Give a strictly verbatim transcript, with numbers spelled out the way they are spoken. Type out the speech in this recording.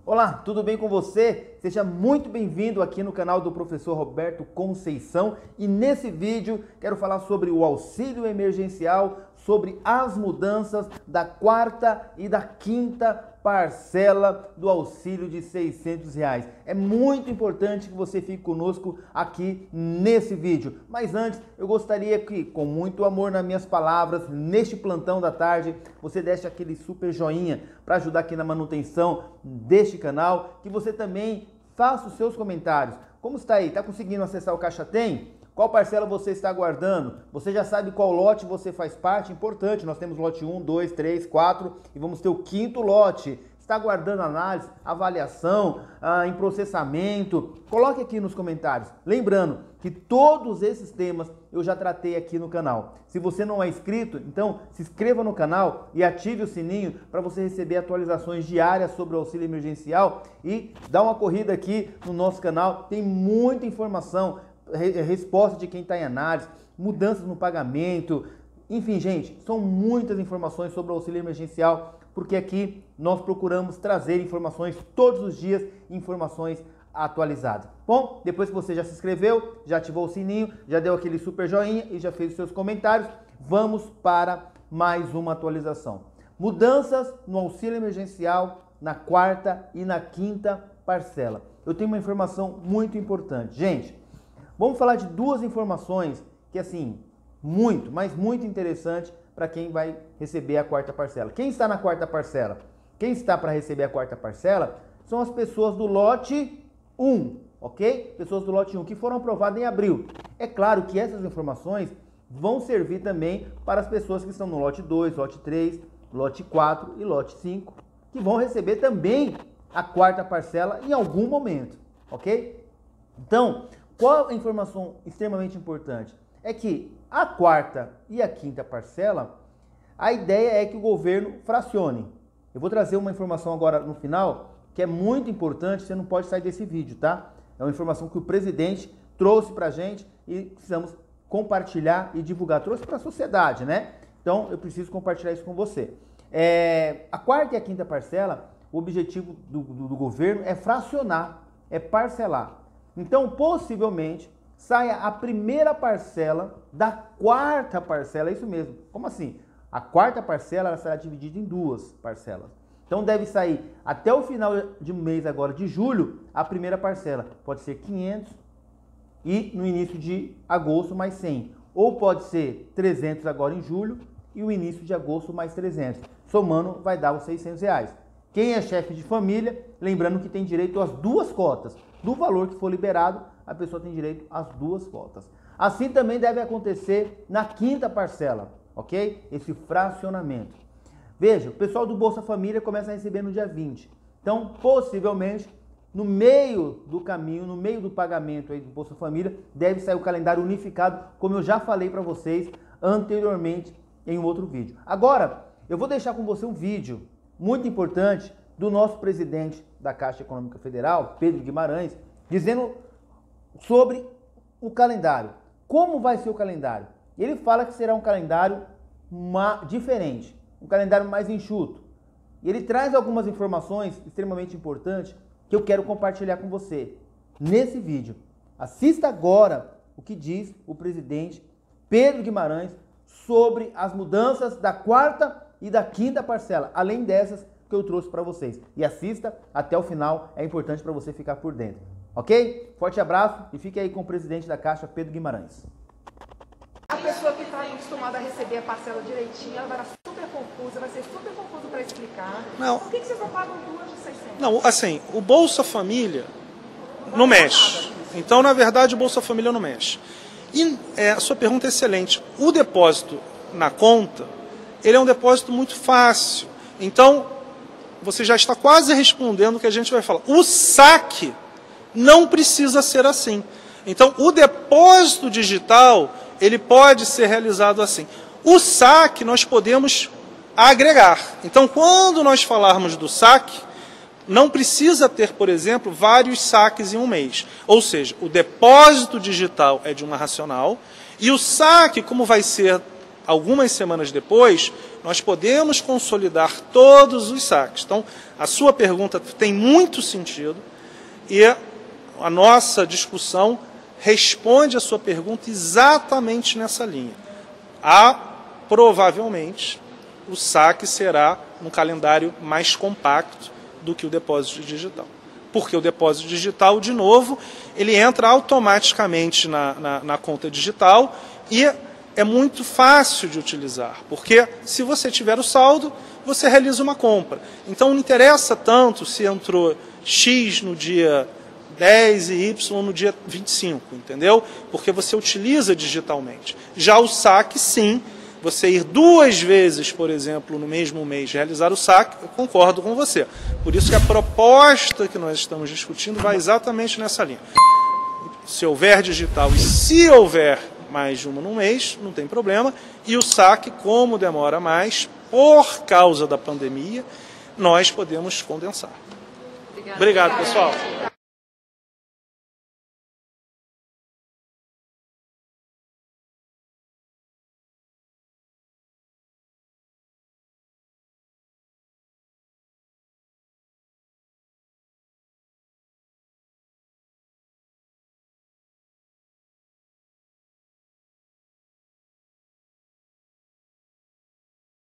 Olá, tudo bem com você? Seja muito bem-vindo aqui no canal do professor Roberto Conceição e nesse vídeo quero falar sobre o auxílio emergencial, sobre as mudanças da quarta e da quinta parcela do auxílio de seiscentos reais. É muito importante que você fique conosco aqui nesse vídeo. Mas antes, eu gostaria que, com muito amor nas minhas palavras, neste plantão da tarde, você desse aquele super joinha para ajudar aqui na manutenção deste canal, que você também faça os seus comentários. Como está aí? Está conseguindo acessar o Caixa Tem? Qual parcela você está aguardando? Você já sabe qual lote você faz parte? Importante, nós temos lote um, dois, três, quatro e vamos ter o quinto lote. Está aguardando análise, avaliação, ah, em processamento? Coloque aqui nos comentários. Lembrando que todos esses temas eu já tratei aqui no canal. Se você não é inscrito, então se inscreva no canal e ative o sininho para você receber atualizações diárias sobre o auxílio emergencial e dá uma corrida aqui no nosso canal. Tem muita informação, resposta de quem está em análise, mudanças no pagamento, enfim, gente, são muitas informações sobre o auxílio emergencial, porque aqui nós procuramos trazer informações todos os dias, informações atualizadas. Bom, depois que você já se inscreveu, já ativou o sininho, já deu aquele super joinha e já fez os seus comentários, vamos para mais uma atualização. Mudanças no auxílio emergencial na quarta e na quinta parcela. Eu tenho uma informação muito importante. Gente, vamos falar de duas informações que, assim, muito, mas muito interessante para quem vai receber a quarta parcela. Quem está na quarta parcela? Quem está para receber a quarta parcela são as pessoas do lote um, ok? Pessoas do lote um que foram aprovadas em abril. É claro que essas informações vão servir também para as pessoas que estão no lote dois, lote três, lote quatro e lote cinco, que vão receber também a quarta parcela em algum momento, ok? Então, qual a informação extremamente importante? É que a quarta e a quinta parcela, a ideia é que o governo fracione. Eu vou trazer uma informação agora no final, que é muito importante, você não pode sair desse vídeo, tá? É uma informação que o presidente trouxe pra gente e precisamos compartilhar e divulgar. Trouxe para a sociedade, né? Então, eu preciso compartilhar isso com você. É, a quarta e a quinta parcela, o objetivo do, do, do governo é fracionar, é parcelar. Então, possivelmente, saia a primeira parcela da quarta parcela, é isso mesmo. Como assim? A quarta parcela ela será dividida em duas parcelas. Então, deve sair até o final de mês agora, de julho, a primeira parcela. Pode ser quinhentos e no início de agosto mais cem. Ou pode ser trezentos agora em julho e o início de agosto mais trezentos. Somando, vai dar os seiscentos reais. Quem é chefe de família, lembrando que tem direito às duas cotas. Do valor que for liberado, a pessoa tem direito às duas cotas. Assim também deve acontecer na quinta parcela, ok? Esse fracionamento. Veja, o pessoal do Bolsa Família começa a receber no dia vinte. Então, possivelmente, no meio do caminho, no meio do pagamento aí do Bolsa Família, deve sair o calendário unificado, como eu já falei para vocês anteriormente em um outro vídeo. Agora, eu vou deixar com você um vídeo muito importante do nosso presidente da Caixa Econômica Federal, Pedro Guimarães, dizendo sobre o calendário. Como vai ser o calendário? Ele fala que será um calendário diferente, um calendário mais enxuto. E ele traz algumas informações extremamente importantes que eu quero compartilhar com você nesse vídeo. Assista agora o que diz o presidente Pedro Guimarães sobre as mudanças da quarta e da quinta parcela, além dessas que eu trouxe para vocês. E assista até o final, é importante para você ficar por dentro. Ok? Forte abraço e fique aí com o presidente da Caixa, Pedro Guimarães. A pessoa que está acostumada a receber a parcela direitinho, ela vai estar super confusa, vai ser super confuso para explicar. Não. Por que, que vocês não pagam duas de seiscentos? Não, assim, o Bolsa Família não mexe. Então, na verdade, o Bolsa Família não mexe. E é, a sua pergunta é excelente. O depósito na conta, ele é um depósito muito fácil. Então, você já está quase respondendo o que a gente vai falar. O saque não precisa ser assim. Então, o depósito digital, ele pode ser realizado assim. O saque, nós podemos agregar. Então, quando nós falarmos do saque, não precisa ter, por exemplo, vários saques em um mês. Ou seja, o depósito digital é de uma racional e o saque, como vai ser algumas semanas depois, nós podemos consolidar todos os saques. Então, a sua pergunta tem muito sentido e a nossa discussão responde a sua pergunta exatamente nessa linha. Há, provavelmente, o saque será um calendário mais compacto do que o depósito digital. Porque o depósito digital, de novo, ele entra automaticamente na, na, na conta digital e é muito fácil de utilizar, porque se você tiver o saldo, você realiza uma compra. Então não interessa tanto se entrou X no dia dez e Y no dia vinte e cinco, entendeu? Porque você utiliza digitalmente. Já o saque, sim, você ir duas vezes, por exemplo, no mesmo mês, realizar o saque, eu concordo com você. Por isso que a proposta que nós estamos discutindo vai exatamente nessa linha. Se houver digital e se houver mais de uma no mês, não tem problema. E o saque, como demora mais, por causa da pandemia, nós podemos condensar. Obrigada. Obrigado, pessoal.